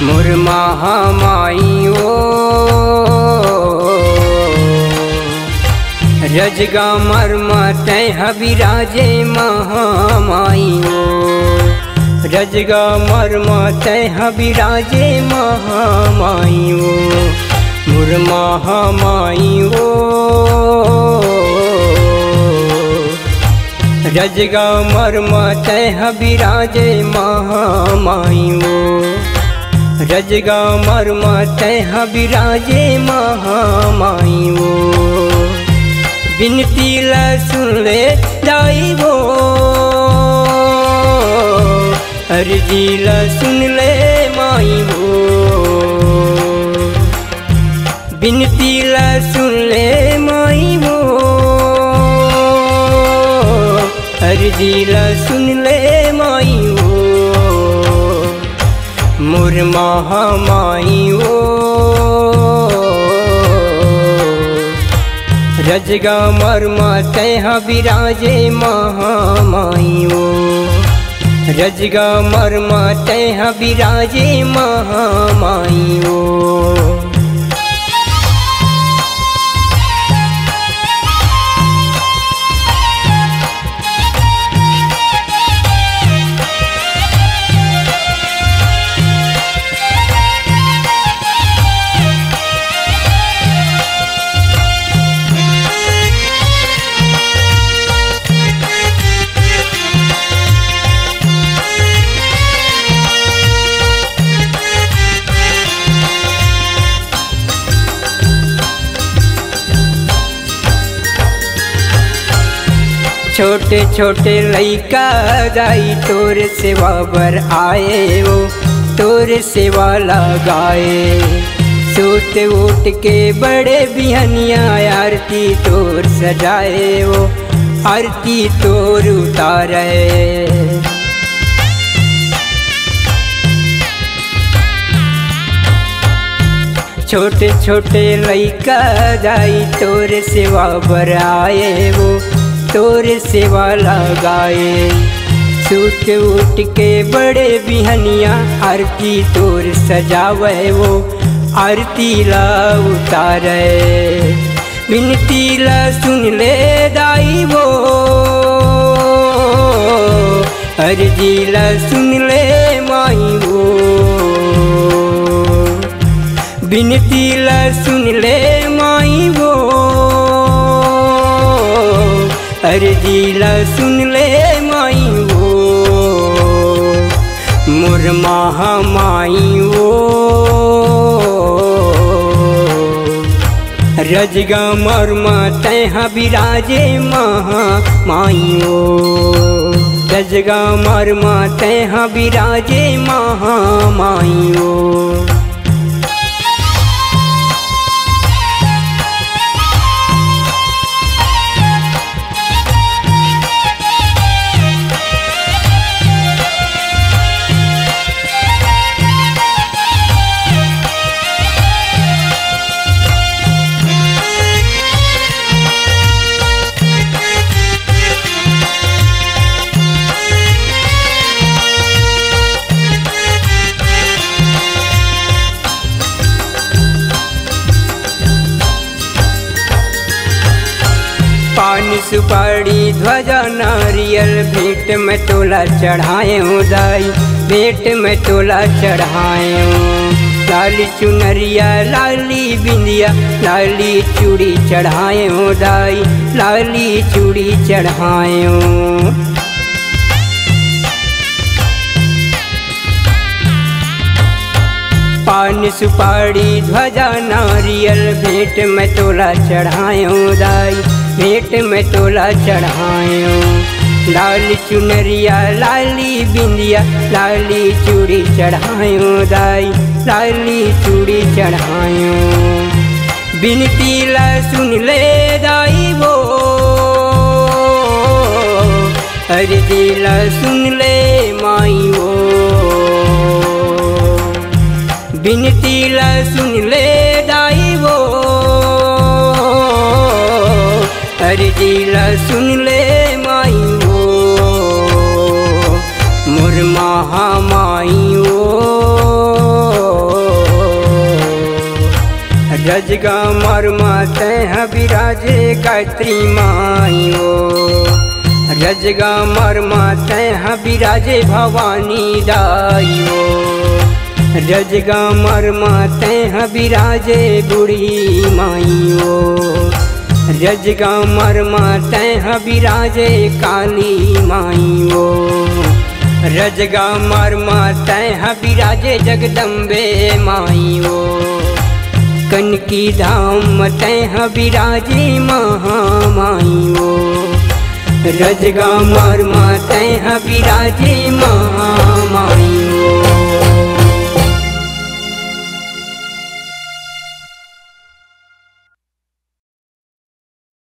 मोर महामाई ओ रजगा मरमते हबिराजे महामाई ओ रजगा मरमते हबिराजे महामाई ओ मोर महामाई ओ रजगा मरमते हबिराजे महामाई ओ रजगा मरमते हबिराजे महामाई ओ बिनती ला सुन ले दाई वो अर्जी ला सुन ले माई वो बिनती ला सुन ले माई वो अर्जी ला सुन ले माई वो मोर महामाई ओ रजगा मरमते हबिराजे महामाई ओ रजगा मरमते हबिराजे महामाई ओ छोटे छोटे लइका दाई तोर सेवा बर आए वो तोर सेवा लगाए सूत उठ के बड़े बिहनिया आरती तोर सजाए वो आरती तोर उतारे छोटे छोटे लइका दाई तोर सेवा बर आए वो तोर सेवा लगाए सूट उठ के बड़े बिहनिया आरती तोर सजावे वो आरती ला उतारे बिनती ला सुन ले दाई वो अर्जी ला सुन ले माई वो बिनती ला सुन ले माई वो अर्जी ला सुन ले माई वो मोर महामाई ओ रजगा मरमते हबिराजे महामाई ओ रजगा मरमते हबिराजे महामाई ओ पान सुपारी ध्वजा नारियल भेंट में तोला चढ़ाए हूँ दाई भेंट में तोला चढ़ाए हूँ लाली चुनरिया लाली बिंदिया लाली चूड़ी चढ़ाए हूँ दाई लाली चूड़ी चढ़ाए हूँ पान सुपारी ध्वजा नारियल भेंट में तोला चढ़ाए हूँ दाई भेंट में तोला चढ़ाए हूँ लाली चुनरिया लाली बिंदिया लाली चूड़ी चढ़ाए हूँ दाई लाली चूड़ी चढ़ाए हूँ बिनती ला सुन ले दाई वो अर्जी ला सुन ले माई वो बिनती ला सुन ले दाई वो अर्जी ला सुन ले माई वो मोर महामाई ओ रजगा मरमा तह विराजे गायत्री माइयो, रजगा मरमा तह विराजे भवानी दाइयो, रजगा मरमा तह विराजे बूढ़ी माइयो, रजगा मरमा तह विराजे काली माइयो, रजगा मरमा तह विराजे जगदम्बे माइयो, कनकी धाम तह विराजे महामाइयो, रजगा मरमा तह विराजे महामाइयो।